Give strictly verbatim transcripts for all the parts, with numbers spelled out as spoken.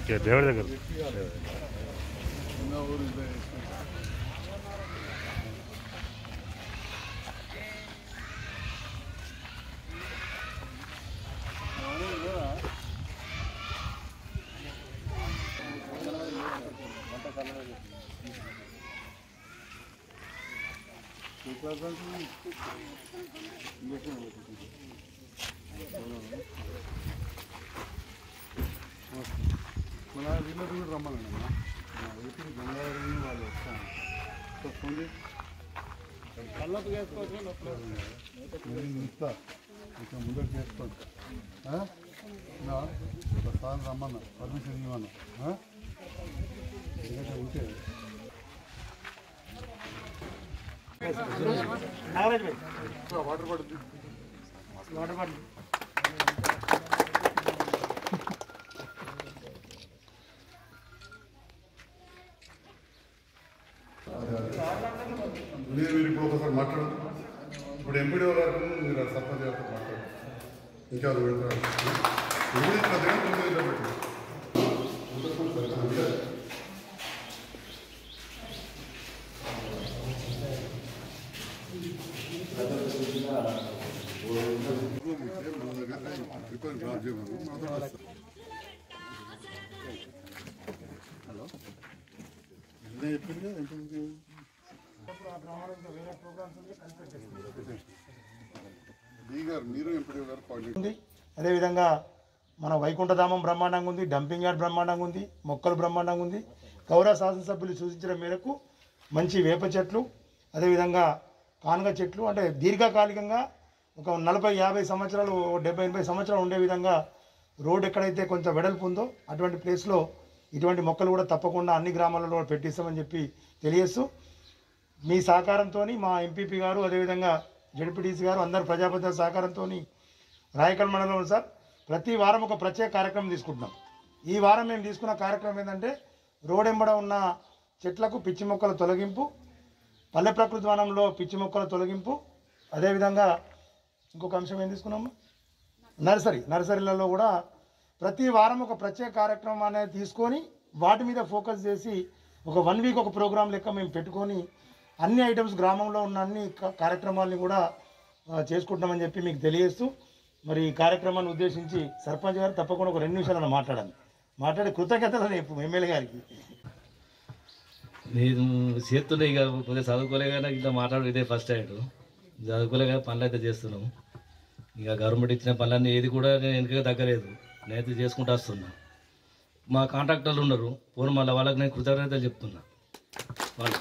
దేవుడి దగ్గర మన వీళ్ళకి కూడా రమ్మనండి అమ్మా వీటికి గంగాధరం వాళ్ళు వస్తాను ఫోన్ చేసి కళ్ళకు చేసుకోవచ్చు ఇస్తా ఇంకా ముందర చేసుకోండి ఒకసారి రమ్మన్నా పర్మిషన్ ఇవ్వన్నా ఎందుకంటే ఉంటే వాటర్ పడుతుంది వాటర్ పడుతుంది మీరు మీరు ఇప్పుడు ఒకసారి మాట్లాడు ఇప్పుడు ఎంపీడీ గారు మీరు సర్పంచ్ గారితో మాట్లాడు ఇంకా అది పెడతారు హలో చెప్పింది అదేవిధంగా మన వైకుంఠధామం బ్రహ్మాండంగా ఉంది, డంపింగ్ యార్డ్ బ్రహ్మాండంగా ఉంది, మొక్కలు బ్రహ్మాండంగా ఉంది. గౌరవ శాసనసభ్యులు సూచించిన మేరకు మంచి వేప చెట్లు, అదేవిధంగా కానుగ చెట్లు, అంటే దీర్ఘకాలికంగా ఒక నలభై యాభై సంవత్సరాలు డెబ్బై ఎనభై సంవత్సరాలు ఉండే విధంగా రోడ్ ఎక్కడైతే కొంచెం వెడల్పు ఉందో అటువంటి ప్లేస్లో ఇటువంటి మొక్కలు కూడా తప్పకుండా అన్ని గ్రామాలలో పెట్టిస్తామని చెప్పి తెలియజేస్తూ, మీ సహకారంతో మా ఎంపీపీ గారు అదేవిధంగా జడ్పీటీసీ గారు అందరు ప్రజాప్రతినిధుల సహకారంతో రాయకల్ మండలంలో సార్ ప్రతి వారం ఒక ప్రత్యేక కార్యక్రమం తీసుకుంటున్నాం. ఈ వారం మేము తీసుకున్న కార్యక్రమం ఏంటంటే రోడ్ ఎంబడ ఉన్న చెట్లకు పిచ్చి మొక్కల తొలగింపు, పల్లె ప్రకృతి వనంలో పిచ్చి మొక్కల తొలగింపు, అదేవిధంగా ఇంకొక అంశం ఏం తీసుకున్నాము నర్సరీ నర్సరీలలో కూడా ప్రతి వారం ఒక ప్రత్యేక కార్యక్రమం అనేది తీసుకొని వాటి మీద ఫోకస్ చేసి ఒక వన్ వీక్ ఒక ప్రోగ్రాం లెక్క మేము పెట్టుకొని అన్ని ఐటమ్స్ గ్రామంలో ఉన్న అన్ని కార్యక్రమాలని కూడా చేసుకుంటామని చెప్పి మీకు తెలియజేస్తూ, మరి ఈ కార్యక్రమాన్ని ఉద్దేశించి సర్పంచ్ గారు తప్పకుండా ఒక రెండు నిమిషాలను మాట్లాడాలి మాట్లాడే కృతజ్ఞతలు రేపు ఎమ్మెల్యే గారికి. నేను చేస్తుండే ఇక కొద్దిగా చదువుకోలే కానీ ఇట్లా మాట్లాడు ఇదే ఫస్ట్ టైం చదువుకోలే కానీ పనులు అయితే చేస్తున్నాం. ఇక గవర్నమెంట్ ఇచ్చిన పనులన్నీ ఏది కూడా నేను వెనుకగా తగ్గలేదు, నేనైతే చేసుకుంటూ వస్తున్నా. మా కాంట్రాక్టర్లు ఉన్నారు పోను మళ్ళీ వాళ్ళకి నేను కృతజ్ఞతలు చెప్తున్నా. వాళ్ళు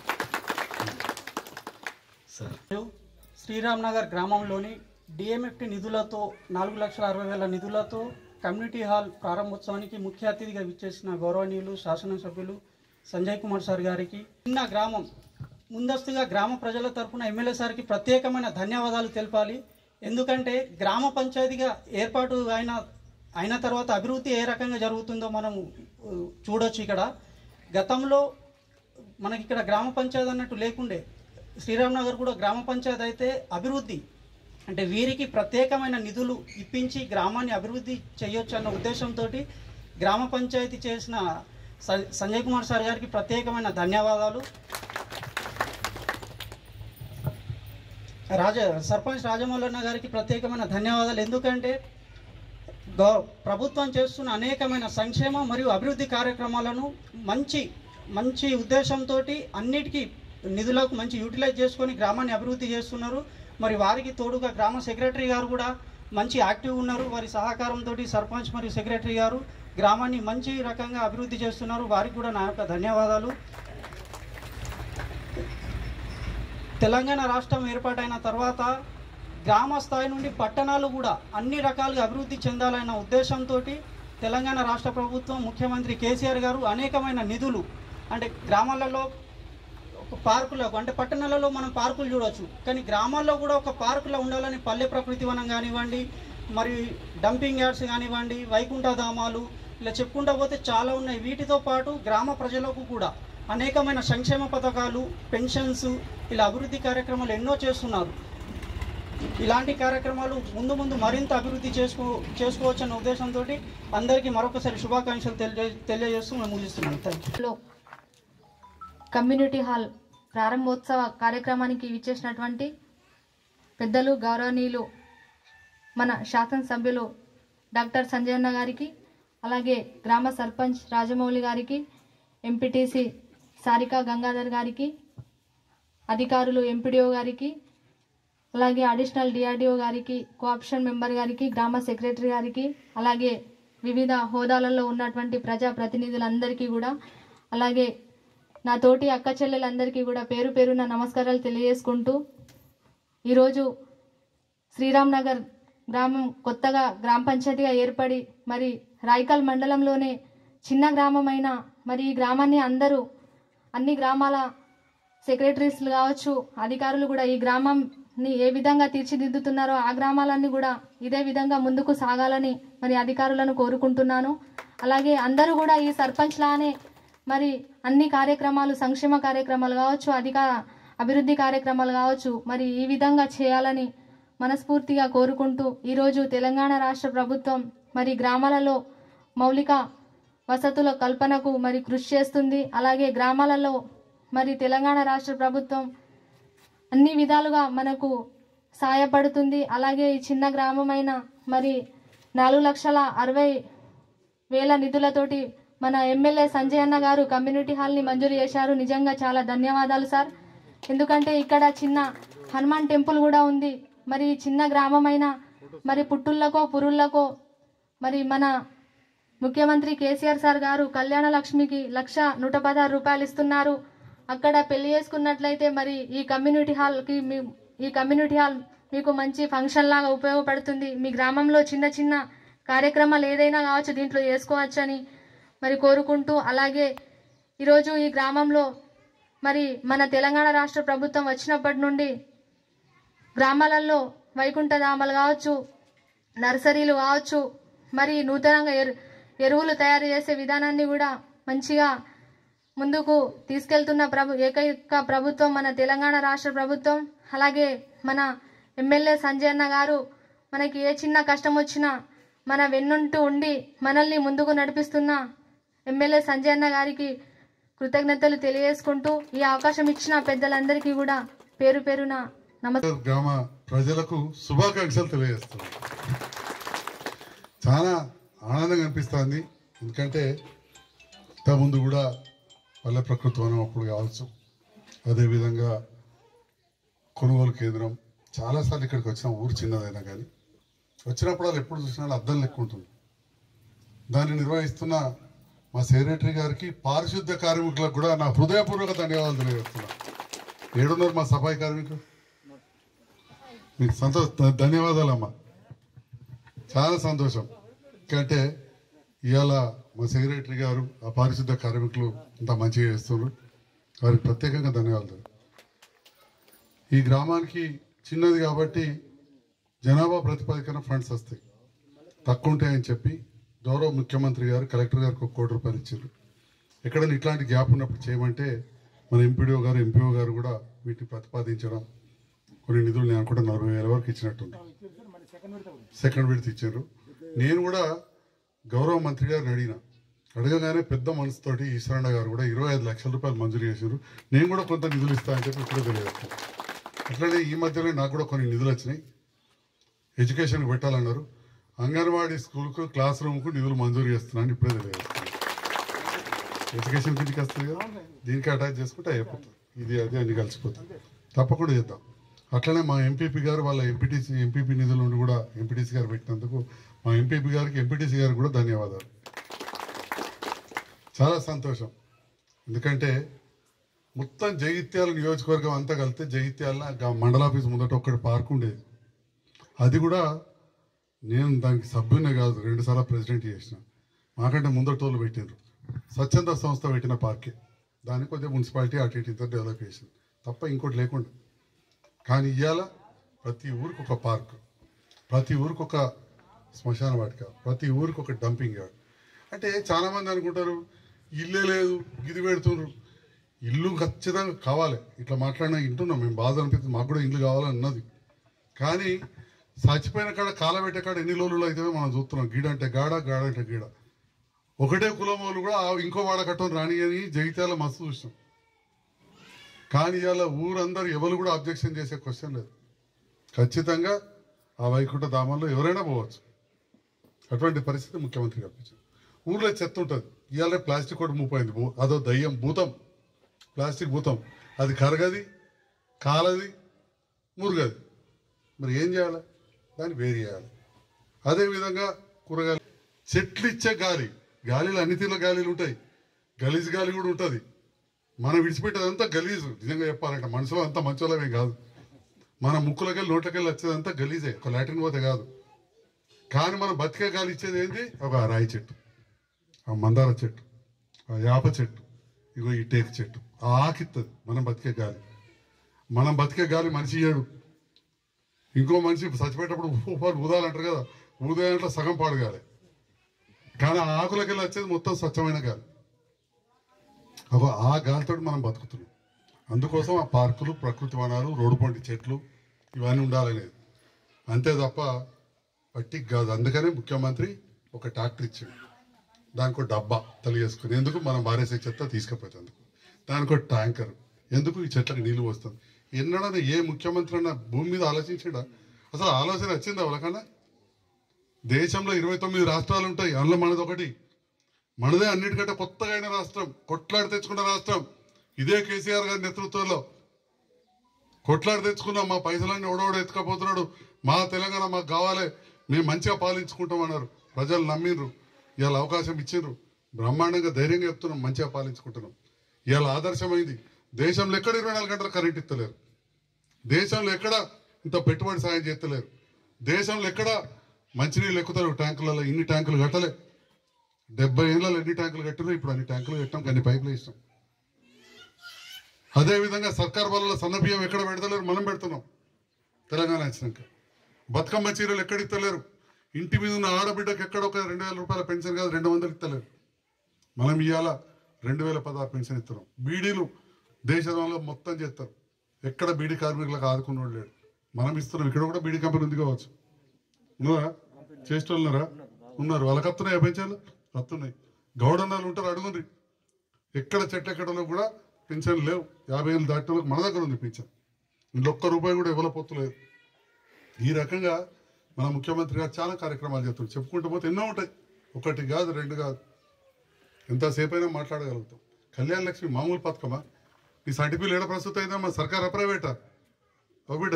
సార్ శ్రీరామ్ నగర్ గ్రామంలోని డిఎంఎఫ్టి నిధులతో నాలుగు లక్షల అరవై వేల నిధులతో కమ్యూనిటీ హాల్ ప్రారంభోత్సవానికి ముఖ్య అతిథిగా విచ్చేసిన గౌరవనీయులు శాసనసభ్యులు సంజయ్ కుమార్ సార్ గారికి, చిన్న గ్రామం ముందస్తుగా గ్రామ ప్రజల తరఫున ఎమ్మెల్యే సార్కి ప్రత్యేకమైన ధన్యవాదాలు తెలపాలి. ఎందుకంటే గ్రామ పంచాయతీగా ఏర్పాటు అయిన అయిన తర్వాత అభివృద్ధి ఏ రకంగా జరుగుతుందో మనం చూడొచ్చు. ఇక్కడ గతంలో మనకి ఇక్కడ గ్రామ పంచాయతీ అన్నట్టు లేకుండే, శ్రీరామ్ నగర్ కూడా గ్రామ పంచాయతీ అయితే అభివృద్ధి అంటే వీరికి ప్రత్యేకమైన నిధులు ఇప్పించి గ్రామాన్ని అభివృద్ధి చేయొచ్చు అన్న ఉద్దేశంతో గ్రామ పంచాయతీ చేసిన సంజయ్ కుమార్ సార్ గారికి ప్రత్యేకమైన ధన్యవాదాలు. రాజ సర్పంచ్ రాజమౌళన్న గారికి ప్రత్యేకమైన ధన్యవాదాలు. ఎందుకంటే ప్రభుత్వం చేస్తున్న అనేకమైన సంక్షేమ మరియు అభివృద్ధి కార్యక్రమాలను మంచి మంచి ఉద్దేశంతో అన్నిటికీ నిధులకు మంచి యూటిలైజ్ చేసుకొని గ్రామాన్ని అభివృద్ధి చేస్తున్నారు. మరి వారికి తోడుగా గ్రామ సెక్రటరీ గారు కూడా మంచి యాక్టివ్ ఉన్నారు. వారి సహకారంతో సర్పంచ్ మరియు సెక్రటరీ గారు గ్రామాన్ని మంచి రకంగా అభివృద్ధి చేస్తున్నారు. వారికి కూడా నా యొక్క ధన్యవాదాలు. తెలంగాణ రాష్ట్రం ఏర్పాటైన తర్వాత గ్రామ స్థాయి నుండి పట్టణాలు కూడా అన్ని రకాలుగా అభివృద్ధి చెందాలన్న ఉద్దేశంతో తెలంగాణ రాష్ట్ర ప్రభుత్వం ముఖ్యమంత్రి కేసీఆర్ గారు అనేకమైన నిధులు అంటే గ్రామాలలో ఒక పార్కులకు అంటే పట్టణాలలో మనం పార్కులు చూడవచ్చు, కానీ గ్రామాల్లో కూడా ఒక పార్కులో ఉండాలని పల్లె ప్రకృతి వనం కానివ్వండి, మరి డంపింగ్ యార్డ్స్ కానివ్వండి, వైకుంఠధామాలు ఇలా చెప్పుకుంటూ పోతే చాలా ఉన్నాయి. వీటితో పాటు గ్రామ ప్రజలకు కూడా అనేకమైన సంక్షేమ పథకాలు, పెన్షన్స్ ఇలా అభివృద్ధి కార్యక్రమాలు ఎన్నో చేస్తున్నారు. ఇలాంటి కార్యక్రమాలు ముందు ముందు మరింత అభివృద్ధి చేసుకో చేసుకోవచ్చన్న ఉద్దేశంతో అందరికీ మరొకసారి శుభాకాంక్షలు తెలియ తెలియజేస్తూ మేము ముగిస్తున్నాం. Thank you. కమ్యూనిటీ హాల్ ప్రారంభోత్సవ కార్యక్రమానికి విచ్చేసినటువంటి పెద్దలు గౌరవనీయులు మన శాసనసభ్యులు డాక్టర్ సంజయన్న గారికి, అలాగే గ్రామ సర్పంచ్ రాజమౌళి గారికి, ఎంపీటీసీ సారికా గంగాధర్ గారికి, అధికారులు ఎంపీడీఓ గారికి, అలాగే అడిషనల్ డిఆర్డీఓ గారికి, కోఆప్షన్ మెంబర్ గారికి, గ్రామ సెక్రటరీ గారికి, అలాగే వివిధ హోదాలలో ఉన్నటువంటి ప్రజా ప్రతినిధులందరికీ కూడా, అలాగే నా తోటి అక్క చెల్లెలందరికీ కూడా పేరు పేరున నమస్కారాలు తెలియజేసుకుంటూ, ఈరోజు శ్రీరామ్ నగర్ గ్రామం కొత్తగా గ్రామ పంచాయతీగా ఏర్పడి మరి రాయికల్ మండలంలోనే చిన్న గ్రామమైన మరి ఈ గ్రామాన్ని అందరూ అన్ని గ్రామాల సెక్రటరీస్లు కావచ్చు, అధికారులు కూడా ఈ గ్రామాన్ని ఏ విధంగా తీర్చిదిద్దుతున్నారో ఆ గ్రామాలన్నీ కూడా ఇదే విధంగా ముందుకు సాగాలని మరి అధికారులను కోరుకుంటున్నాను. అలాగే అందరూ కూడా ఈ సర్పంచ్ లానే మరి అన్ని కార్యక్రమాలు, సంక్షేమ కార్యక్రమాలు కావచ్చు, అధికార అభివృద్ధి కార్యక్రమాలు కావచ్చు, మరి ఈ విధంగా చేయాలని మనస్ఫూర్తిగా కోరుకుంటూ, ఈరోజు తెలంగాణ రాష్ట్ర ప్రభుత్వం మరి గ్రామాలలో మౌలిక వసతుల కల్పనకు మరి కృషి చేస్తుంది. అలాగే గ్రామాలలో మరి తెలంగాణ రాష్ట్ర ప్రభుత్వం అన్ని విధాలుగా మనకు సహాయపడుతుంది. అలాగే ఈ చిన్న గ్రామమైన మరి నాలుగు లక్షల అరవై వేల నిధులతోటి మన ఎమ్మెల్యే సంజయ్ అన్న గారు కమ్యూనిటీ హాల్ని మంజూరు చేశారు. నిజంగా చాలా ధన్యవాదాలు సార్. ఎందుకంటే ఇక్కడ చిన్న హనుమాన్ టెంపుల్ కూడా ఉంది. మరి చిన్న గ్రామమైన మరి పుట్టుళ్ళకో పురుళ్ళకో మరి మన ముఖ్యమంత్రి కేసీఆర్ సార్ గారు కళ్యాణ లక్ష్మికి లక్ష నూట పదహారు రూపాయలు ఇస్తున్నారు. అక్కడ పెళ్లి చేసుకున్నట్లయితే మరి ఈ కమ్యూనిటీ హాల్కి మీ ఈ కమ్యూనిటీ హాల్ మీకు మంచి ఫంక్షన్ లాగా ఉపయోగపడుతుంది. మీ గ్రామంలో చిన్న చిన్న కార్యక్రమాలు ఏదైనా కావచ్చు దీంట్లో చేసుకోవచ్చని మరి కోరుకుంటూ, అలాగే ఈరోజు ఈ గ్రామంలో మరి మన తెలంగాణ రాష్ట్ర ప్రభుత్వం వచ్చినప్పటి నుండి గ్రామాలలో వైకుంఠధామాలు కావచ్చు, నర్సరీలు కావచ్చు, మరి నూతనంగా ఎరు ఎరువులు తయారు చేసే విధానాన్ని కూడా మంచిగా ముందుకు తీసుకెళ్తున్న ప్రభు ఏకైక ప్రభుత్వం మన తెలంగాణ రాష్ట్ర ప్రభుత్వం. అలాగే మన ఎమ్మెల్యే సంజయ్ అన్న గారు మనకి ఏ చిన్న కష్టం వచ్చినా మన వెన్నుంటూ ఉండి మనల్ని ముందుకు నడిపిస్తున్న ఎమ్మెల్యే సంజయ్ అన్న గారికి కృతజ్ఞతలు తెలియజేసుకుంటూ, ఈ అవకాశం ఇచ్చిన పెద్దలందరికీ కూడా పేరు పేరున నమస్కారం. గ్రామ ప్రజలకు శుభాకాంక్షలు తెలియజేస్తున్నాను. చాలా ఆనందంగా అనిపిస్తుంది. ఎందుకంటే ఇంతకుముందు కూడా పల్లె ప్రకృతి వనం అప్పుడు కావచ్చు, అదేవిధంగా కొనుగోలు కేంద్రం చాలాసార్లు ఇక్కడికి వచ్చిన ఊరు చిన్నదైనా కానీ వచ్చినప్పుడు వాళ్ళు ఎప్పుడు చూసినా అద్దం లెక్క ఉంటుంది. దాన్ని నిర్వహిస్తున్న మా సెక్రటరీ గారికి, పారిశుద్ధ్య కార్మికులకు కూడా నా హృదయపూర్వక ధన్యవాదాలు తెలియజేస్తున్నా. ఏడున్నారు మా సఫాయి కార్మికులు? మీకు సంతోష ధన్యవాదాలమ్మా, చాలా సంతోషం. ఎందుకంటే ఇవాళ మా సెక్రటరీ గారు, ఆ పారిశుద్ధ్య కార్మికులు ఇంత మంచిగా చేస్తున్నారు. వారికి ప్రత్యేకంగా ధన్యవాదాలు. ఈ గ్రామానికి చిన్నది కాబట్టి జనాభా ప్రతిపాదికన ఫండ్స్ వస్తాయి, తక్కువ ఉంటాయని చెప్పి గౌరవ ముఖ్యమంత్రి గారు కలెక్టర్ గారికి ఒక కోటి రూపాయలు ఇచ్చారు. ఎక్కడైనా ఇట్లాంటి గ్యాప్ ఉన్నప్పుడు చేయమంటే మన ఎంపీడీఓ గారు ఎంపీఓ గారు కూడా వీటిని ప్రతిపాదించడం, కొన్ని నిధులు నేను కూడా నలభై వేల వరకు ఇచ్చినట్టుంది. సెకండ్ విడత ఇచ్చారు. నేను కూడా గౌరవ మంత్రి గారిని అడిగిన అడగగానే పెద్ద మనసుతోటి ఈశ్వరన్న గారు కూడా ఇరవై ఐదు లక్షల రూపాయలు మంజూరు చేశారు. నేను కూడా కొంత నిధులు ఇస్తానని చెప్పి ఇప్పుడే తెలియజేస్తాను. అట్లనే ఈ మధ్యలో నాకు కూడా కొన్ని నిధులు వచ్చినాయి, ఎడ్యుకేషన్కి పెట్టాలన్నారు. అంగన్వాడీ స్కూల్కు క్లాస్ రూమ్కు నిధులు మంజూరు చేస్తున్నాను ఇప్పుడే తెలియజేస్తాను. ఎడ్యుకేషన్ కిందకి వస్తుంది కదా, దీనికి అటాచ్ చేసుకుంటే అయిపోతుంది. ఇది అది అన్ని కలిసిపోతుంది. తప్పకుండా చేద్దాం. అట్లనే మా ఎంపీపీ గారు వాళ్ళ ఎంపీటీసీ ఎంపీపీ నిధుల నుండి కూడా ఎంపీటీసీ గారు పెట్టినందుకు మా ఎంపీపీ గారికి ఎంపీటీసీ గారికి కూడా ధన్యవాదాలు. చాలా సంతోషం. ఎందుకంటే మొత్తం జగిత్యాల నియోజకవర్గం అంతా కలిస్తే జగిత్యాల మండలాఫీస్ ముందట ఒక్కటి పార్క్ ఉండేది. అది కూడా నేను దానికి సభ్యునే కాదు, రెండుసార్లు ప్రెసిడెంట్ చేసిన. మాకంటే ముందటోళ్ళు పెట్టినారు. స్వచ్ఛంద సంస్థ పెట్టిన పార్కే. దానికి కొద్దిగా మున్సిపాలిటీ అటు ఇటు ఇంత డెవలప్ చేసింది తప్ప ఇంకోటి లేకుండా. కానీ ఇవాళ ప్రతి ఊరికి ఒక పార్క్, ప్రతి ఊరికి ఒక శ్మశాన వాటిక, ప్రతి ఊరికి ఒక డంపింగ్ యార్డ్. అంటే చాలామంది అనుకుంటారు ఇల్లే లేదు గిది పెడుతున్నారు. ఇల్లు ఖచ్చితంగా కావాలి. ఇట్లా మాట్లాడినా వింటున్నాం మేము, బాధ అనిపిస్తుంది. మాకు కూడా ఇల్లు కావాలన్నది. కానీ చచ్చిపోయిన కాడ కాలబెట్టే కాడ ఎన్ని లోలు అయితే మనం చూస్తున్నాం. గీడంటే గాడ గాడంటే గీడ. ఒకటే కులం వాళ్ళు కూడా ఇంకో వాడ కట్టం రాని అని జగిత్యాల మస్తు చూసినాం. కానీ ఇవాళ ఊరందరూ ఎవరు కూడా అబ్జెక్షన్ చేసే క్వశ్చన్ లేదు. ఖచ్చితంగా ఆ వైకుంఠ ధామంలో ఎవరైనా పోవచ్చు. అటువంటి పరిస్థితి ముఖ్యమంత్రి కల్పించారు. ఊర్లో చెత్త ఉంటుంది. ఇవాళ ప్లాస్టిక్ కూడా మూపోయింది. అదో దయ్యం భూతం, ప్లాస్టిక్ భూతం. అది కరగది, కాలది, మురుగది. మరి ఏం చేయాలి? దాన్ని వేరు చేయాలి. అదేవిధంగా కూరగాయలు, చెట్లు ఇచ్చే గాలి, గాలిలో అన్ని తీర్ల గాలిలు ఉంటాయి. గలీజ్ గాలి కూడా ఉంటుంది. మనం విడిచిపెట్టేదంతా గలీజు. నిజంగా చెప్పాలంటే మనుషులు అంతా మంచోళ్ళమే కాదు. మన ముక్కులకెళ్ళి నోట్లకెళ్ళి వచ్చేదంతా గలీజే, ఒక లాటిన్ పోతే కాదు. కానీ మనం బతికే గాలి ఇచ్చేది ఏంటి? ఒక రాయి చెట్టు, ఆ మందార చెట్టు, ఆ యాప చెట్టు, ఇగో ఈ టేకు చెట్టు. ఆ ఆకిస్తుంది మనం బతికే గాలి. మనం బతికే గాలి మనిషి ఇయ్యాడు. ఇంకో మనిషి చచ్చిపోయేటప్పుడు ఊపాలు ఊదాలంటారు కదా, ఊదాయంట్లో సగం పాడు గాలి. కానీ ఆ ఆకులకెళ్ళి వచ్చేది మొత్తం స్వచ్ఛమైన గాలి. ఒక ఆ గాలితో మనం బతుకుతున్నాం. అందుకోసం ఆ పార్కులు, ప్రకృతి వనాలు, రోడ్డు పంటి చెట్లు ఇవన్నీ ఉండాలనేది. అంతే తప్ప పట్టికి కాదు. అందుకనే ముఖ్యమంత్రి ఒక ట్రాక్టర్ ఇచ్చాడు. దానికి ఒక డబ్బా తెలియజేసుకుని ఎందుకు మనం బారేసే చెత్త తీసుకుపోయేందుకు. దానికి ఒక ట్యాంకర్ ఎందుకు ఈ చెట్లకు నీళ్లు వస్తుంది. ఎన్నడన్నా ఏ ముఖ్యమంత్రి అన్న భూమి మీద ఆలోచించాడా? అసలు ఆలోచన వచ్చిందా వాళ్ళకన్నా? దేశంలో ఇరవై తొమ్మిది రాష్ట్రాలు ఉంటాయి. అందులో మనది ఒకటి. మనదే అన్నిటికంటే కొత్తగా అయిన రాష్ట్రం, కొట్లాడి తెచ్చుకున్న రాష్ట్రం. ఇదే కేసీఆర్ గారి నేతృత్వంలో కొట్లాడి తెచ్చుకున్నాం. మా పైసలన్నీ ఓడోడు ఎత్తుకపోతున్నాడు. మా తెలంగాణ మాకు కావాలి, మేము మంచిగా పాలించుకుంటామన్నారు. ప్రజలు నమ్మిండ్రు. ఇవాళ అవకాశం ఇచ్చిండ్రు. బ్రహ్మాండంగా ధైర్యంగా చెప్తున్నాం, మంచిగా పాలించుకుంటున్నాం. ఇవాళ ఆదర్శమైంది. దేశంలో ఎక్కడ ఇరవై నాలుగు గంటలు కరెంట్ ఇస్తలేరు. దేశంలో ఎక్కడ ఇంత పెట్టుబడి సాయం చేస్తలేరు. దేశంలో ఎక్కడ మంచినీళ్ళు ఎక్కుతారు ట్యాంకులలో. ఇన్ని ట్యాంకులు కట్టలే. డెబ్బై ఏళ్ళలో ఎన్ని ట్యాంకులు కట్టినా ఇప్పుడు అన్ని ట్యాంకులు కట్టాం, అన్ని పైపులు ఇస్తాం. అదేవిధంగా సర్కార్ వాళ్ళ సన్నబియ్యం ఎక్కడ పెడతలేరు, మనం పెడుతున్నాం. తెలంగాణ వచ్చినాక బతుకమ్మ చీరలు ఎక్కడ ఇస్తలేరు. ఇంటి మీద ఉన్న ఆడబిడ్డకు ఎక్కడ ఒక రెండు వేల రూపాయల పెన్షన్ కాదు, రెండు వందలు ఇస్తలేరు. మనం ఇవాళ రెండు వేల పదహారు పెన్షన్ ఇస్తున్నాం. బీడీలు దేశంలో మొత్తం చేస్తారు. ఎక్కడ బీడీ కార్మికులకు ఆదుకున్నోడు లేడు. మనం ఇస్తున్నాం. ఇక్కడ కూడా బీడీ కంపెనీ ఉంది కావచ్చు. ఉన్నారా? చేసేటోళ్ళున్నారా? ఉన్నారు. వాళ్ళకి వస్తున్నాయి పెన్షన్లు వస్తున్నాయి. గౌడన్నాలు ఉంటారు, అడుగుండ్రి. ఎక్కడ చెట్టు ఎక్కడంలో కూడా పెన్షన్ లేవు. యాభై ఏళ్ళు దాటిన మన దగ్గర ఉంది పెన్షన్. ఇంట్లో ఒక్క రూపాయి కూడా ఇవ్వలేకపోతలేదు. ఈ రకంగా మన ముఖ్యమంత్రి గారు చాలా కార్యక్రమాలు చేస్తారు. చెప్పుకుంటూ పోతే ఎన్నో ఉంటాయి. ఒకటి కాదు, రెండు కాదు. ఎంతసేపు అయినా మాట్లాడగలుగుతాం. కళ్యాణ లక్ష్మి మామూలు పథకమా? ఈ సర్టిఫికేట్ ఏడ ప్రస్తుతం అయినా మా సర్కారా ప్రైవేటా? ఓ బిడ్డ,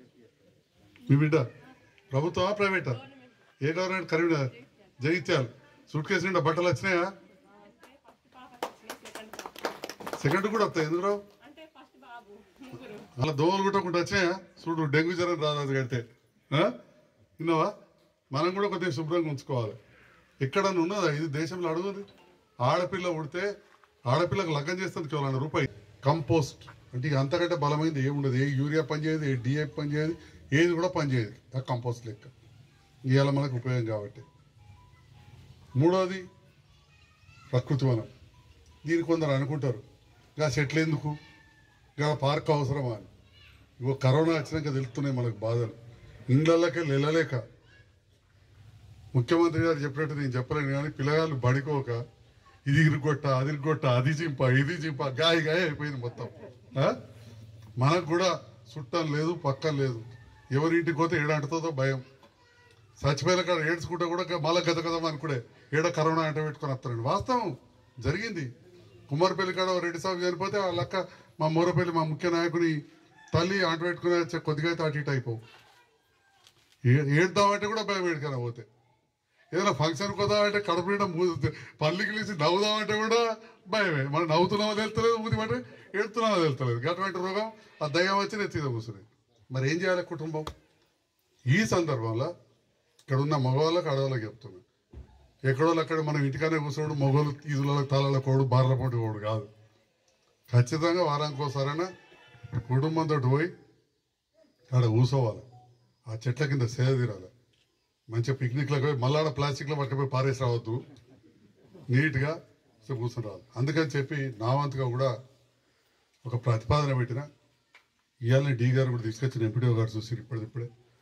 మీ బిడ్డ ప్రభుత్వమా ప్రైవేటా? ఏ government? Karimnagar, Jagtial. Suitcase నిండా బట్టలు వచ్చినాయా? సెకండ్ కూడా వస్తాయి. ఎందుకు రావు? అలా దోమలు కుట్టకుండా వచ్చినాయా? చూడు, డెంగ్యూ జ్వరం రాదు అది కడితే. విన్నావా? మనం కూడా కొద్దిగా శుభ్రంగా ఉంచుకోవాలి. ఎక్కడన్నా ఉన్నదా ఇది దేశంలో? అడుగుది. ఆడపిల్ల ఉడితే ఆడపిల్లకు లగ్గం చేస్తుంది కేవలం రూపాయి. కంపోస్ట్ అంటే ఇక అంతకంటే బలమైంది ఏముండదు. ఏ యూరియా పనిచేయదు, ఏ డిఏపి పనిచేయదు, ఏది కూడా పనిచేయదు. ఆ కంపోస్ట్ లెక్క ఇవాళ మనకు ఉపయోగం కాబట్టి. మూడోది ప్రకృతి వనం. దీన్ని కొందరు అనుకుంటారు, ఇంకా చెట్లు ఎందుకు, ఇంకా పార్క్ అవసరమా అని. ఇగో కరోనా వచ్చినాక తెలుస్తున్నాయి మనకు బాధలు. ఇండ్లకే వెళ్ళలేక ముఖ్యమంత్రి గారు చెప్పినట్టు నేను చెప్పలేను కానీ పిల్లగాళ్ళు బడికోక ఇది ఇరుగొట్ట, అది ఇరుగొట్ట, అది చింప, ఇది చింప, గాయ గాయ అయిపోయింది మొత్తం. మనకు కూడా చుట్టం లేదు, పక్కన లేదు. ఎవరింటికి పోతే ఏడంటుతుందో భయం. చచ్చిపోయిన కాడ ఏడ్చుకుంటే కూడా మళ్ళా గత గతం అనుకునే ఏడ కరోనా అంట పెట్టుకొని వస్తారండి. వాస్తవం జరిగింది. కుమారపల్లి కాడ రెడ్డి సాగు చనిపోతే వాళ్ళ అక్క మా మూరపల్లి మా ముఖ్య నాయకుని తల్లి ఆంట పెట్టుకుని వచ్చే కొద్దిగా అయితే అటు ఇటు అయిపోవు. ఏడ్దామంటే కూడా భయం ఏడుకన్నా పోతే. ఏదైనా ఫంక్షన్ కొద్దామంటే కడుపు నిండా పల్లికి లేచి నవ్వుదామంటే కూడా భయమే. మనం నవ్వుతున్నామో తెలుస్తలేదు, ఊదిమంటే ఏడుతున్నామో తెలుస్తలేదు. అటువంటి రోగం ఆ దయ్యం వచ్చి నెత్తిద కూర్చుని. మరి ఏం చేయాలి కుటుంబం? ఈ సందర్భంలో ఇక్కడ ఉన్న మగవాళ్ళకి ఆడవాళ్ళకి చెప్తున్నాను, ఎక్కడోళ్ళు అక్కడ మనం ఇంటికానే కూర్చోడు, మగవాళ్ళు ఈదులకు తాళాల కోడు, బార్ల పోటీ కోడు కాదు. ఖచ్చితంగా వారానికి ఒకసారైనా కుటుంబంతో పోయి ఆడ కూర్చోవాలి. ఆ చెట్ల కింద సేద తీరాలి. మంచిగా పిక్నిక్లకు పోయి మళ్ళీ ఆడ ప్లాస్టిక్లో పట్టుకుపోయి పారేసి రావద్దు. నీట్గా కూర్చొని రావాలి. అందుకని చెప్పి నా వంతుగా కూడా ఒక ప్రతిపాదన పెట్టిన. ఇవాళ డీ గారు కూడా తీసుకొచ్చిన ఎంపీడీఓ గారు చూసి ఇప్పటికిప్పుడే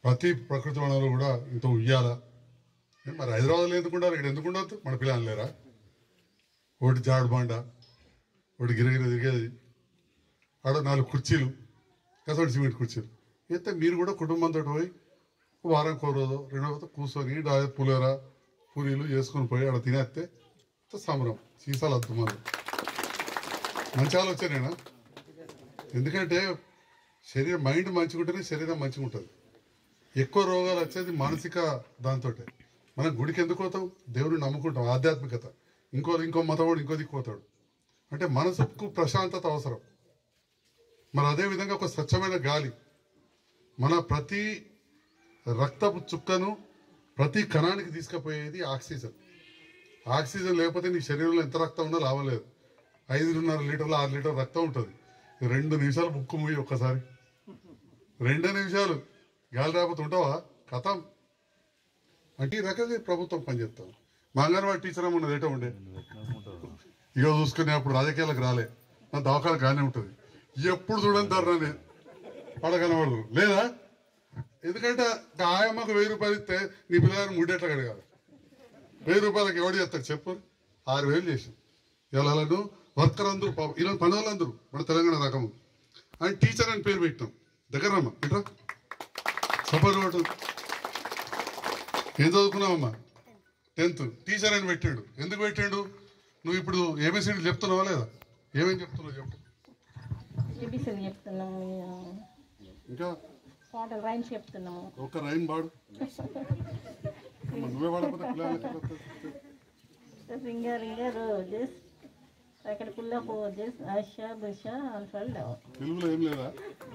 ప్రతి ప్రకృతి వనంలో కూడా ఇంత ఉయ్యాల. మరి హైదరాబాద్లో ఎందుకుంటారు, ఇక్కడ ఎందుకు ఉండొద్దు? మన పిల్లలు లేరా? ఒకటి జాడు బండ, ఒకటి గిరగిర తిరిగేది, ఆడ నాలుగు కుర్చీలు, కసోటి సిమెంట్ కుర్చీలు. అయితే మీరు కూడా కుటుంబంతో పోయి వారం కోరోదో రెండో రోజు కూర్చొని డా పులిహోర పూరీలు చేసుకొని పోయి ఆడ తినేస్తే సంబరం. సీసాలు అద్దు మనం మంచి ఆలోచనేనా? ఎందుకంటే శరీరం మైండ్ మంచిగా ఉంటేనే శరీరం మంచిగా ఉంటుంది. ఎక్కువ రోగాలు వచ్చేది మానసిక దాంతో. మనం గుడికి ఎందుకు పోతాం? దేవుడిని నమ్ముకుంటాం, ఆధ్యాత్మికత. ఇంకో ఇంకో మతవాడు ఇంకో దిక్కుపోతాడు. అంటే మనసుకు ప్రశాంతత అవసరం. మరి అదేవిధంగా ఒక స్వచ్ఛమైన గాలి, మన ప్రతి రక్తపు చుక్కను ప్రతి కణానికి తీసుకుపోయేది ఆక్సిజన్. ఆక్సిజన్ లేకపోతే నీ శరీరంలో ఎంత రక్తం ఉన్నా లాభం లేదు. ఐదున్నర లీటర్లు ఆరు లీటర్ రక్తం ఉంటుంది. రెండు నిమిషాలు ముక్కు మూయి ఒక్కసారి, రెండు నిమిషాలు గాలి రాకపోతే ఉంటావా? కథం. అంటే ఈ రకంగా ప్రభుత్వం పనిచేస్తాం. మా అంగన్వాడీ టీచర్ ఉన్నది ఏటో ఉండే ఇక చూసుకునే అప్పుడు రాజకీయాలకు రాలే, నా దవాఖాన కానీ ఉంటుంది. ఎప్పుడు చూడని ధరనే పడకనవాడు లేదా? ఎందుకంటే ఆయమ్మకు వెయ్యి రూపాయలు ఇస్తే నీ పిల్లగారు మూడేట్ల కడగాలి. వెయ్యి రూపాయలకి ఎవడు చేస్తాడు చెప్పు? ఆరు వేలు చేసాం. ఇలా వర్కర్ అందరూ ఇలా పని వాళ్ళందరూ మన తెలంగాణ రకము అని టీచర్ అని పేరు పెట్టినాం. దగ్గర రమ్మా ఇట్రా సపోర్ట్ ఒకటి. ఏం చదువుకున్నావమ్మా? టెన్త్. టీచర్ అని పెట్టాడు. ఎందుకు పెట్టాడు? నువ్వు ఇప్పుడు ఏబిసిడి చెప్తున్నావా లేదా? ఏమేమి చెప్తున్నావు చెప్పు. ఏబిసిడి చెప్తున్నాము, ఇంకా పాటలు రైమ్స్ చెప్తున్నాము. ఒక రైమ్ పాడు. నువ్వే పాడకపోతే రింగ రింగ రోజెస్ అక్కడ పుల్ల పోజెస్ ఆశా బుష అల్ఫల్ తెలుగులో ఏం లేదా?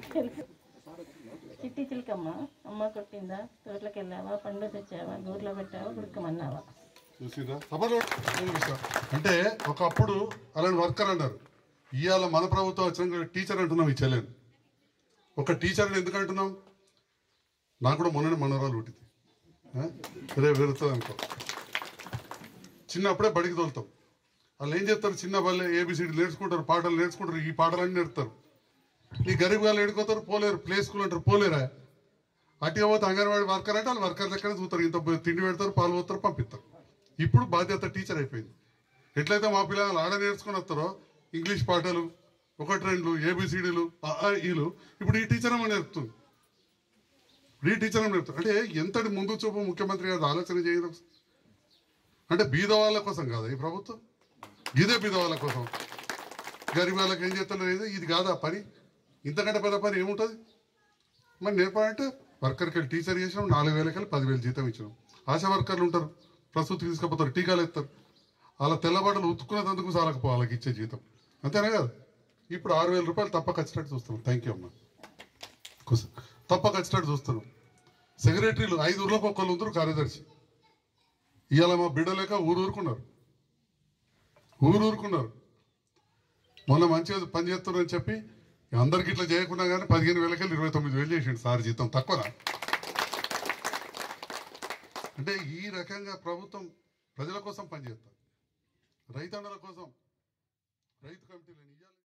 చిట్టి చిలకమ్మ అమ్మ కొట్టిందా, తోటలోకి వెళ్ళావా, పండు తెచ్చావా, గూట్లో పెట్టావా, గుడుకమన్నావా. చూసిరా అంటే ఒకప్పుడు అలాంటి వర్కర్ అన్నారు. ఇవాళ మన ప్రభుత్వం వచ్చిన టీచర్ అంటున్నాం. ఈ చెల్లెను ఒక టీచర్ని ఎందుకు అంటున్నాం? నాకు కూడా మొన్ననే మనవరాలు పుట్టింది. రేపు వెళుతుంది అనుకో. చిన్నప్పుడే బడికి తోలుతాం. వాళ్ళు ఏం చేస్తారు? చిన్న వాళ్ళే ఏబిసిడి నేర్చుకుంటారు, పాటలు నేర్చుకుంటారు. ఈ పాటలన్నీ నేర్పుతారు. ఈ గరీబ్ వాళ్ళు ఎడుకోతారు, పోలేరు. ప్లే స్కూల్ అంటారు, పోలేరా? అటు పోతే అంగన్వాడీ వర్కర్ అంటే వాళ్ళు వర్కర్ లెక్కనే చూస్తారు. ఇంత తిండి పెడతారు, పాలు పోతారు, పంపిస్తారు. ఇప్పుడు బాధ్యత టీచర్ అయిపోయింది. ఎట్లయితే మా పిల్లలు ఆడ నేర్చుకుని వస్తారో ఇంగ్లీష్ పాటలు, ఒకటి రెండు ఏబిసిడీలు, ఈలు, ఇప్పుడు ఈ టీచర్ అమ్మ నేర్పుతుంది. ఈ టీచర్ అమ్మ నేర్పుతుంది. అంటే ఎంతటి ముందు చూపు ముఖ్యమంత్రి గారు ఆలోచన చేయడం. అంటే బీద వాళ్ళ కోసం కాదా ఈ ప్రభుత్వం? ఇదే బీద వాళ్ళ కోసం. గరీబ్ వాళ్ళకి ఏం చేస్తలేదు. ఇది కాదా పని? ఇంతకంటే పెద్ద పని ఏముంటుంది? మరి నేర్పాలంటే వర్కర్కి వెళ్ళి టీచర్ చేసినాం, నాలుగు వేలకి వెళ్ళి పదివేలు జీతం ఇచ్చినాం. ఆశా వర్కర్లు ఉంటారు, ప్రసూతికి తీసుకుపోతారు, టీకాలు ఎత్తారు. అలా తెల్లబట్టలు ఉతుక్కునేందుకు సాలకపో వాళ్ళకి ఇచ్చే జీతం. అంతేనా కదా? ఇప్పుడు ఆరు వేల రూపాయలు తప్పక వచ్చేటట్టు చూస్తున్నాం. థ్యాంక్ యూ అమ్మా. తప్పక వచ్చేటట్టు చూస్తున్నాం. సెక్రటరీలు ఐదు ఊర్లకు ఒక్కళ్ళు ఉంటారు, కార్యదర్శి. ఇవాళ మా బిడ్డలేక ఊరు ఊరుకున్నారు, ఊరు ఊరుకున్నారు. మొన్న మంచిగా పని చేస్తున్నారని చెప్పి అందరికి ఇట్లా చేయకుండా కానీ పదిహేను వేలకెళ్ళి ఇరవై తొమ్మిది వేలు చేసిండు సార్ జీతం. తక్కువనా? అంటే ఈ రకంగా ప్రభుత్వం ప్రజల కోసం పనిచేస్తారు. రైతన్నల కోసం రైతు కమిటీలను ఇవ్వాలి.